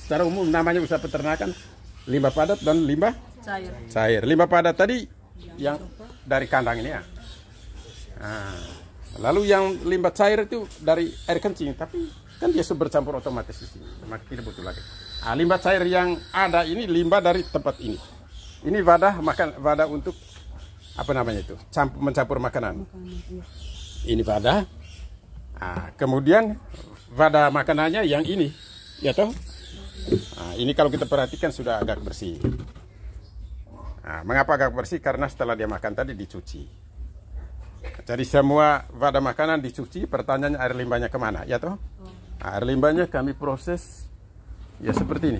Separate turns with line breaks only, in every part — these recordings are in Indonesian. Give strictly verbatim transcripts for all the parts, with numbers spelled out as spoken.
secara umum namanya usaha peternakan limbah padat dan limbah
Cair.
cair. Limbah padat tadi yang dari kandang ini ya. Nah, lalu yang limbah cair itu dari air kencing, tapi kan dia sudah bercampur otomatis di sini, maka tidak butuh lagi. Nah, limbah cair yang ada ini limbah dari tempat ini. Ini wadah makan, wadah untuk apa namanya itu, campur, mencampur makanan. Ini wadah. Nah, kemudian wadah makanannya yang ini, ya toh. Nah, ini kalau kita perhatikan sudah agak bersih. Nah, mengapa agak bersih? Karena setelah dia makan tadi dicuci. Jadi semua wadah makanan dicuci. Pertanyaannya air limbahnya kemana? Ya toh? Nah, air limbahnya kami proses ya seperti ini.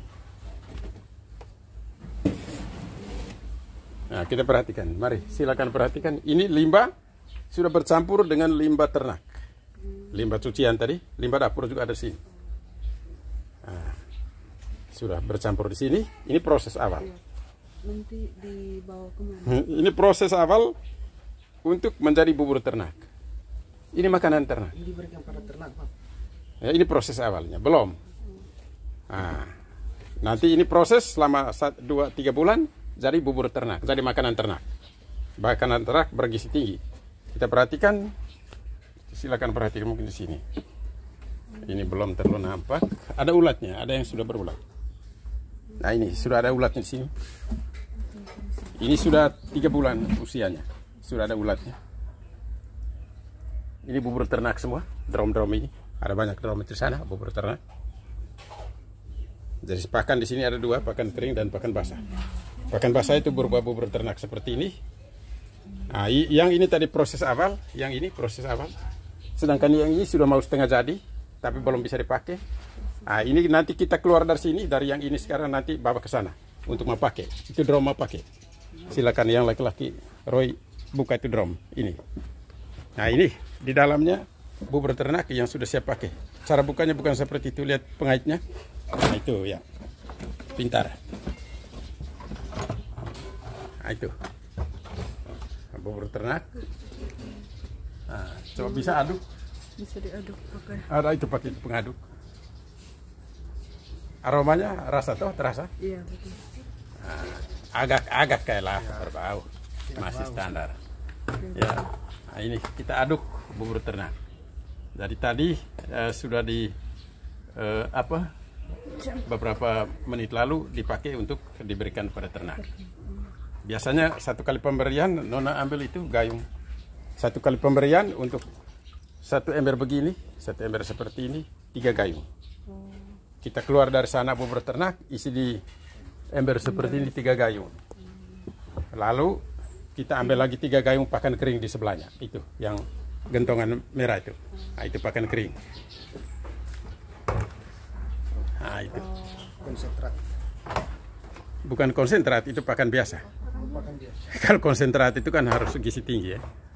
Nah, kita perhatikan. Mari silakan perhatikan. Ini limbah sudah bercampur dengan limbah ternak. Limbah cucian tadi, limbah dapur juga ada di sini. Nah, sudah bercampur di sini. Ini proses awal.
Nanti dibawa kemana?
Ini proses awal untuk menjadi bubur ternak. Ini makanan ternak.
Ini diberikan pada ternak, Pak.
Ya, ini proses awalnya, belum. Nah, nanti ini proses selama satu, dua, tiga bulan jadi bubur ternak, jadi makanan ternak. Makanan ternak bergizi tinggi. Kita perhatikan, silakan perhatikan mungkin di sini. Ini belum terlalu nampak. Ada ulatnya, ada yang sudah berulat. Nah ini sudah ada ulatnya di sini. Ini sudah tiga bulan usianya, sudah ada ulatnya. Ini bubur ternak semua, drum-drum ini. Ada banyak drum di sana, bubur ternak. Jadi pakan di sini ada dua, pakan kering dan pakan basah. Pakan basah itu berupa bubur ternak seperti ini. Nah, yang ini tadi proses awal, yang ini proses awal. Sedangkan yang ini sudah mau setengah jadi, tapi belum bisa dipakai. Nah, ini nanti kita keluar dari sini, dari yang ini sekarang nanti bawa ke sana untuk mau pakai. Itu drum mau pakai. Silakan yang laki-laki, Roy buka itu drum ini. Nah, ini di dalamnya bubur ternak yang sudah siap pakai. Cara bukanya bukan seperti itu, lihat pengaitnya. Nah, itu ya. Pintar. Nah, itu. Bubur ternak. Nah, coba bisa aduk.
Bisa diaduk pakai.
Ada itu pakai pengaduk. Aromanya rasa toh terasa?
Iya betul.
Nah, agak agak kayak lah berbau, masih standar. Ya, nah ini kita aduk bubur ternak. Jadi tadi eh, sudah di eh, apa? Beberapa menit lalu dipakai untuk diberikan pada ternak. Biasanya satu kali pemberian Nona ambil itu gayung. Satu kali pemberian untuk satu ember begini, satu ember seperti ini, tiga gayung. Kita keluar dari sana bubur ternak isi di ember seperti ini tiga gayung. Lalu kita ambil lagi tiga gayung pakan kering di sebelahnya. Itu yang gentongan merah itu. Nah, itu pakan kering. Nah, itu.
Konsentrat.
Bukan konsentrat, itu pakan biasa.
Pakan biasa.
Kalau konsentrat itu kan harus gizi tinggi ya.